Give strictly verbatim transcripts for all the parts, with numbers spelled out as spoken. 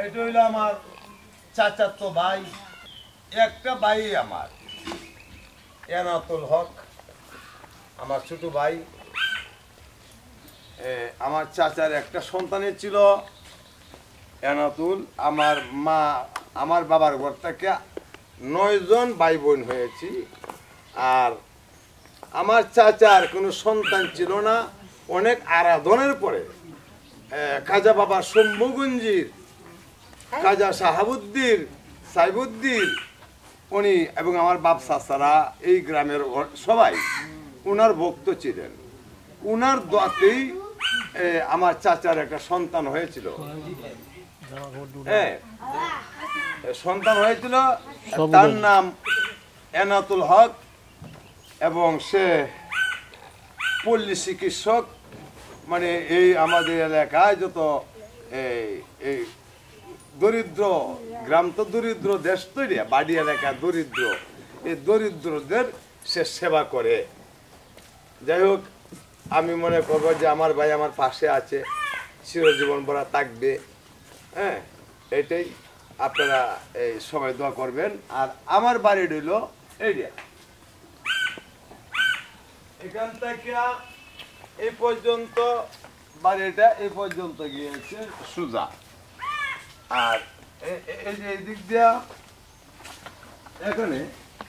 এটা হইল আমার চাচাতো ভাই, একটা ভাই আমার এনাতুল হক, আমার ছোট ভাই। আমার চাচার একটা সন্তানের ছিল এনাতুল। আমার মা আমার বাবার ঘর থেকে নয় জন ভাই বোন হয়েছি। আর আমার চাচার কোনো সন্তান ছিল না। অনেক আরাধনের পরে খাজা বাবা শম্ভুগঞ্জির খাজা সাহাবুদ্দিন সাইবুদ্দিন উনি এবং আমার বাপ চাচারা এই গ্রামের সবাই উনার ভক্ত ছিলেন। উনার দোয়াতেই আমার চাচার একটা সন্তান হয়েছিল। হ্যাঁ, সন্তান হয়েছিল, তার নাম এনাতুল হক এবং সে পল্লী চিকিৎসক। মানে এই আমাদের এলাকায় যত এই দরিদ্র গ্রাম, তো দরিদ্র দেশ তৈরি, বাড়ি এলাকা দরিদ্র, এই দরিদ্রদের সে সেবা করে। যাই হোক, আমি মনে করবো যে আমার ভাই আমার পাশে আছে, চিরজীবন ভরা থাকবে। হ্যাঁ, এটাই আপনারা এই সবাই দোয়া করবেন। আর আমার বাড়ি রইল এইটা, এখান থেকে এই পর্যন্ত বাড়িটা এই পর্যন্ত গিয়েছে সোজা। আর এই যে এই দিক দিয়া এখানে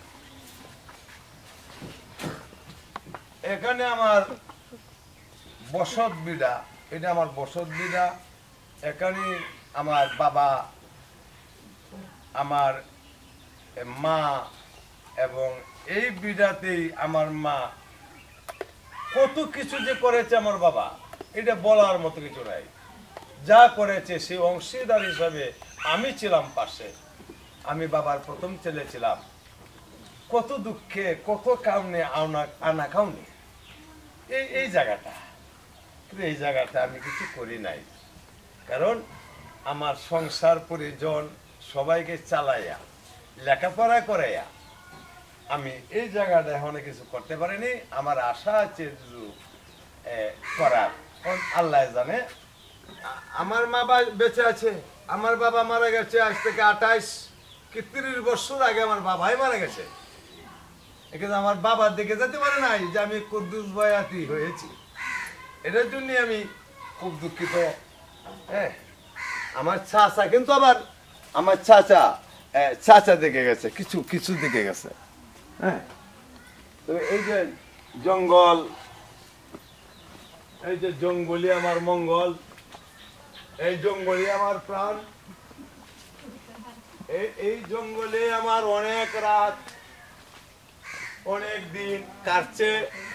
এখানে আমার বসত বিড়া, এটা আমার বসত বিড়া। এখানে আমার বাবা, আমার মা, এবং এই বিড়াতেই আমার মা কত কিছু যে করেছে আমার বাবা, এটা বলার মতো কিছু নাই। যা করেছে সেই অংশীদার হিসাবে আমি ছিলাম পাশে। আমি বাবার প্রথম ছেলে ছিলাম। কত দুঃখে, কত কারণে আনা আনা খাওনি এই এই জায়গাটা, কিন্তু এই জায়গাটা আমি কিছু করি নাই। কারণ আমার সংসার পরিজন সবাইকে চালাইয়া লেখাপড়া করাইয়া আমি এই জায়গাটা এখনো কিছু করতে পারিনি। আমার আশা আছে করার, আল্লাহ জানে। আমার মা বেঁচে আছে, আমার বাবা মারা গেছে আজ থেকে আঠাইশ কি তিরিশ বছর আগে আমার বাবাই মারা গেছে। এখানে আমার বাবার দিকে যেতে পারে নাই যে আমি কুদ্দুস বয়াতি হয়েছি। এটার জন্য আমি খুব দুঃখিত। হ্যাঁ, আমার চাচা কিন্তু আবার আমার চাচা চাচা দেখে গেছে, কিছু কিছু দেখে গেছে। হ্যাঁ, তো এই যে জঙ্গল, এই যে জঙ্গলি আমার মঙ্গল, এই জঙ্গলে আমার প্রাণ, এই জঙ্গলে আমার অনেক রাত অনেক দিন কাটছে।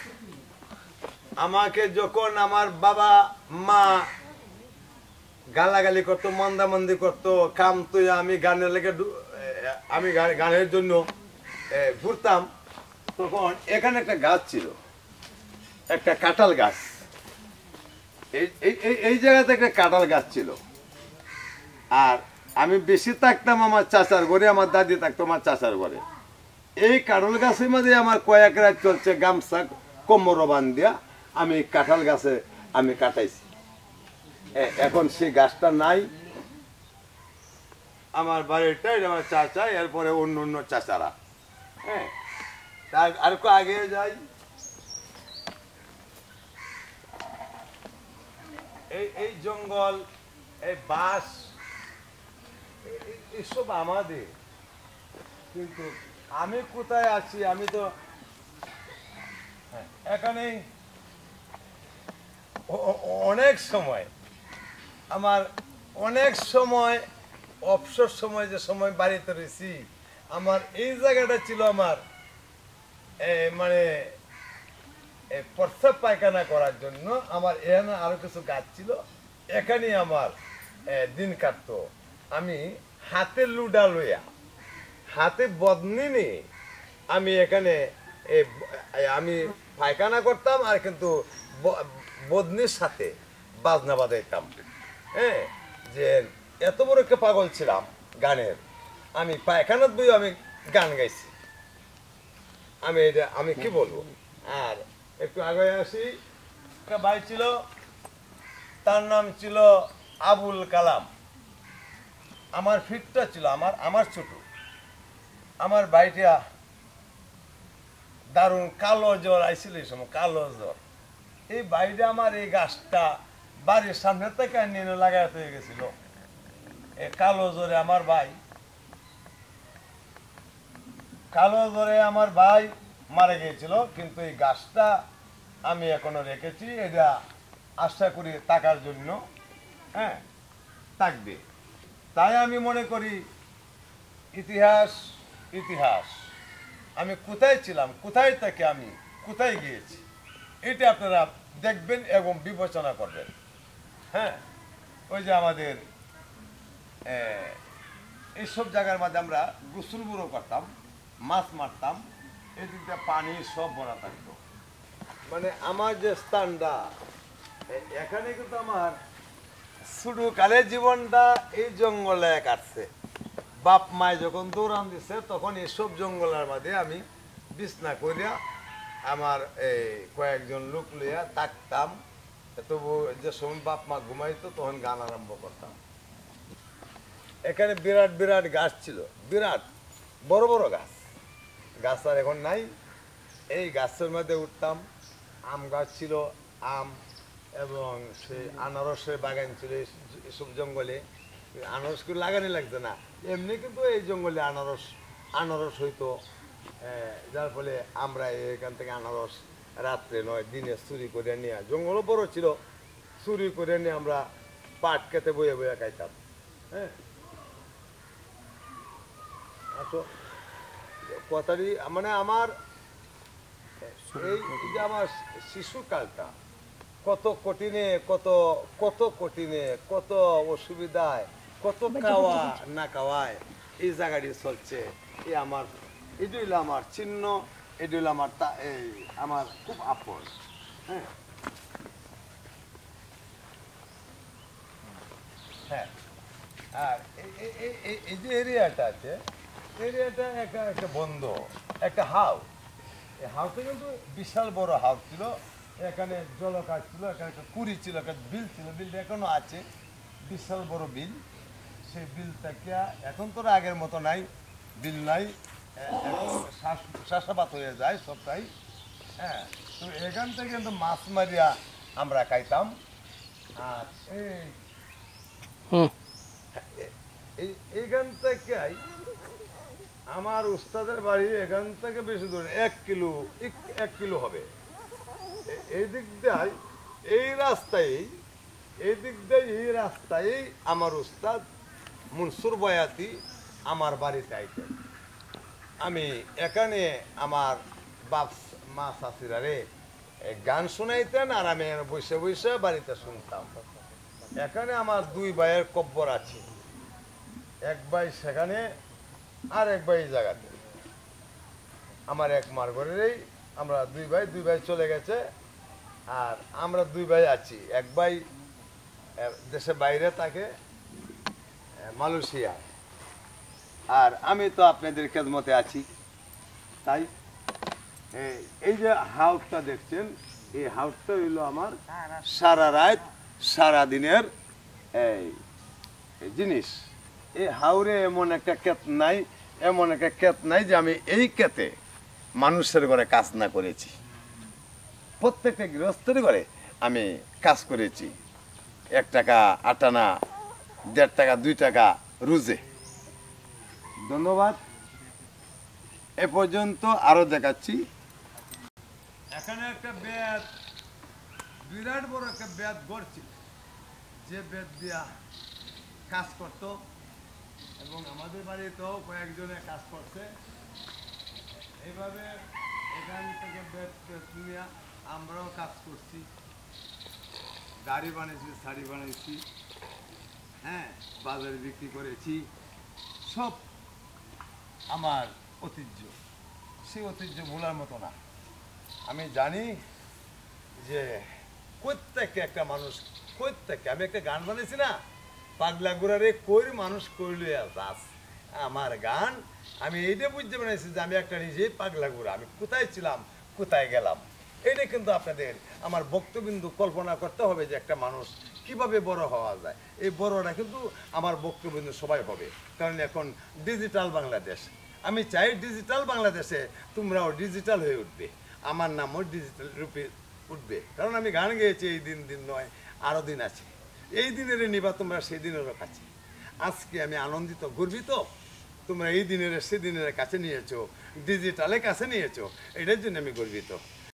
আমাকে যখন আমার বাবা মা গালাগালি করতো, মন্দামন্দি করতো, কাম তুই আমি গানের লেগে আমি গানের জন্য ঘুরতাম, তখন এখানে একটা গাছ ছিল, একটা কাঁঠাল গাছ। এই জায়গাতে একটা কাঁঠাল গাছ ছিল। আর আমি বেশি থাকতাম আমার চাচার ঘরে, আমার দাদি থাকতো আমার চাচার ঘরে। এই কাঁঠাল গাছের মধ্যে আমার কয়েক রাত চলছে গামছা কোমর বান্ধিয়া আমি কাঁঠাল গাছে আমি কাটাইছি। এখন সেই গাছটা নাই। আমার বাড়িটা আমার চাচা, এরপরে অন্য অন্য চাচারা। হ্যাঁ, আর একটু আগে যাই, এই এই জঙ্গল, এই বাঁশ, এসব আমাদের। কিন্তু আমি কোথায় আছি? আমি তো এখানে অনেক সময় আমার অনেক সময় অবসর সময় যে সময় বাড়িতে রয়েছি, আমার এই জায়গাটা ছিল আমার মানে প্রস্রাব পায়খানা করার জন্য। আমার এখানে আরো কিছু গাছ ছিল, এখানে আমার দিন কাটতো। আমি হাতে লুডা লইয়া, হাতে বদনি নিয়ে আমি এখানে আমি পায়খানা করতাম, আর কিন্তু বদনির সাথে বাজনা বাজাইতাম। হ্যাঁ, যে এত বড় একটা পাগল ছিলাম গানের। আমি পায়খানার বই আমি গান গাইছি। আমি এটা আমি কি বলবো। আর একটু আগে আসি, একটা ভাই ছিল, তার নাম ছিল আবুল কালাম। আমার ফিটটা ছিল আমার আমার ছোট আমার ভাইটা দারুণ কালো জ্বর আইছিল এই সময় কালো জ্বর এই ভাইটা আমার এই গাছটা বাড়ির সামনে থেকে নিয়ে লাগাতে হয়ে গেছিল এই কালো জ্বরে আমার ভাই কালো জ্বরে আমার ভাই মারা গিয়েছিল কিন্তু এই গাছটা আমি এখনো রেখেছি এটা আশা করি টাকার জন্য হ্যাঁ থাকবে তাই আমি মনে করি ইতিহাস ইতিহাস আমি কোথায় ছিলাম কোথায় থেকে আমি কোথায় গিয়েছি এটা আপনারা দেখবেন এবং বিবেচনা করবেন হ্যাঁ ওই যে আমাদের এইসব জায়গার মধ্যে আমরা গোসল বুড়ো করতাম মাছ মারতাম এদিকটা পানি সব ভরা থাকতো মানে আমার যে স্থানটা এখানে কিন্তু আমার শুরু কালের জীবনটা এই জঙ্গলে কাটছে বাপ মায় যখন দৌড়ান দিচ্ছে তখন এইসব জঙ্গলের মধ্যে আমি বিছনা করিয়া আমার এই কয়েকজন লোক লইয়া থাকতাম তবু যে সময় বাপ মা ঘুমাইতো তখন গান আরম্ভ করতাম এখানে বিরাট বিরাট গাছ ছিল বিরাট বড় বড় গাছ গাছ আর এখন নাই এই গাছের মধ্যে উঠতাম আম গাছ ছিল আম এবং সেই আনারসের বাগান ছিল এসব জঙ্গলে আনারস করে লাগানি লাগতো না এমনি কিন্তু এই জঙ্গলে আনারস আনারস হইতো যার ফলে আমরা এখান থেকে আনারস রাত্রে নয় দিনে চুরি করে নিয়ে জঙ্গলও বড় ছিল চুরি করে নিয়ে আমরা পাট খেতে বয়ে বয়ে খাইতাম হ্যাঁ আসো কথাটি মানে আমার এই যে আমার শিশুকালটা কত কঠিনে কত কত কঠিনে কত অসুবিধায় কত খাওয়া না খাওয়ায় এই জায়গাটি চলছে এই আমার এটি হইলো আমার চিহ্ন এটি হইলো আমার তা এই আমার খুব আপন হ্যাঁ হ্যাঁ আর এই যে এরিয়াটা আছে এরিয়াটা একটা একটা বন্ধ একটা হাউ এই হাউসটা কিন্তু বিশাল বড় হাউস ছিল এখানে জলকাজ ছিল এখানে একটা কুড়ি ছিল একটা বিল ছিল বিলটা এখনো আছে বিশাল বড় বিল সেই বিলটাকে এখন তো আগের মতো নাই বিল নাই চাষাবাদ হয়ে যায় সবটাই হ্যাঁ তো এখান থেকে কিন্তু মাছ মারিয়া আমরা খাইতাম আর এই এইখান থেকে আমার উস্তাদের বাড়ি এখান থেকে বেশি দূর এক কিলো এক কিলো হবে এই দিক দিয়ে এই রাস্তায় এই দিক দিয়ে এই রাস্তায় আমার উস্তাদ মনসুর বয়াতি আমার বাড়িতে আইতেন আমি এখানে আমার বাপ মা শাশুড়া রে গান শোনাইতেন আর আমি বসে বসে বাড়িতে শুনতাম এখানে আমার দুই ভাইয়ের কব্বর আছে এক ভাই সেখানে আর এক ভাই জায়গাতে আমার এক মার ঘরেরই আমরা দুই ভাই দুই ভাই চলে গেছে আর আমরা দুই ভাই আছি এক ভাই দেশের বাইরে থাকে মালয়েশিয়া আর আমি তো আপনাদের খেদমতে আছি তাই এই যে হাউসটা দেখছেন এই হাউসটা হইল আমার সারা রাত সারা দিনের এই জিনিস এই হাওরে এমন একটা ক্ষেত নাই এমন একটা ক্ষেত নাই যে আমি এই ক্ষেতে মানুষের ঘরে কাজ না করেছি প্রত্যেকটা গৃহস্থের ঘরে আমি কাজ করেছি এক টাকা আটানা দেড় টাকা দুই টাকা রুজে ধন্যবাদ এ পর্যন্ত আরো দেখাচ্ছি এখানে একটা বেদ বিরাট বড় একটা বেদ গড়ছিল যে বেদ দিয়া কাজ করতো এবং আমাদের বাড়িতেও কয়েকজনে কাজ করছে এইভাবে এখান থেকে বেদ নিয়ে আমরাও কাজ করছি গাড়ি বানিয়েছি শাড়ি বানিয়েছি হ্যাঁ বাজারে বিক্রি করেছি সব আমার ঐতিহ্য সেই ঐতিহ্য ভোলার মতো না আমি জানি যে প্রত্যেককে একটা মানুষ প্রত্যেককে আমি একটা গান বানিয়েছি না পাগলা গোড়ারে কই মানুষ কইলে আস আমার গান আমি এইটা বুঝতে পেরেছি যে আমি একটা নিজেই পাগলা গোড়া আমি কোথায় ছিলাম কোথায় গেলাম এটা কিন্তু আপনাদের আমার বক্তবিন্দু কল্পনা করতে হবে যে একটা মানুষ কিভাবে বড় হওয়া যায়। এই বড়টা কিন্তু আমার বক্তব্য সবাই হবে, কারণ এখন ডিজিটাল বাংলাদেশ। আমি চাই ডিজিটাল বাংলাদেশে তোমরাও ডিজিটাল হয়ে উঠবে, আমার নামও ডিজিটাল রূপে উঠবে। কারণ আমি গান গেয়েছি, এই দিন দিন নয়, আরও দিন আছে। এই দিনের নিবা তোমরা সেই দিনেরও কাছে। আজকে আমি আনন্দিত, গর্বিত, তোমরা এই দিনের সেদিনের কাছে নিয়েছো, ডিজিটালের কাছে নিয়েছো, এটার জন্য আমি গর্বিত।